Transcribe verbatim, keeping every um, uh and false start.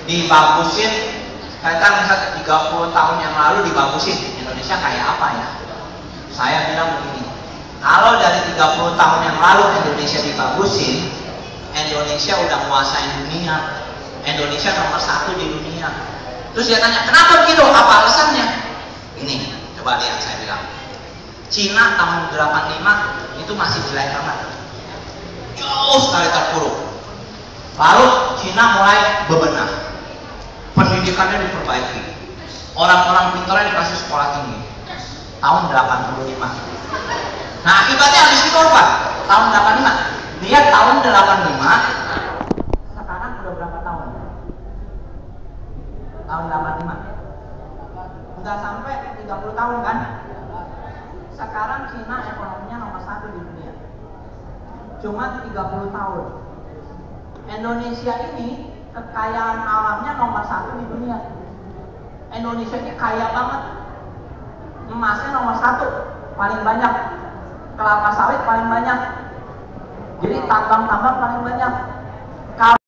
dibagusin. Kita misalnya tiga puluh tahun yang lalu dibagusin, Indonesia kayak apa ya? Saya bilang begini, kalau dari tiga puluh tahun yang lalu Indonesia dibagusin, Indonesia udah nguasain dunia. Indonesia nomor satu di dunia. Terus dia tanya, kenapa begitu? Apa alasannya? Ini, coba lihat saya bilang. Cina tahun delapan puluh lima itu masih jelek banget. Jauh sekali terpuruk. Lalu Cina mulai bebenah. Pendidikannya diperbaiki. Orang-orang pintarnya dikasih sekolah tinggi. Tahun delapan puluh lima. Nah, akibatnya habis itu apa? Tahun delapan puluh lima. Lihat tahun delapan puluh lima. Sekarang udah berapa tahun? Tahun delapan puluh lima. Udah sampai tiga puluh tahun kan? Sekarang Cina ekonominya nomor satu di dunia. Cuma tiga puluh tahun. Indonesia ini kekayaan alamnya nomor satu di dunia. Indonesia ini kaya banget. Emasnya nomor satu, paling banyak. Kelapa sawit paling banyak. Jadi tambang-tambang paling banyak.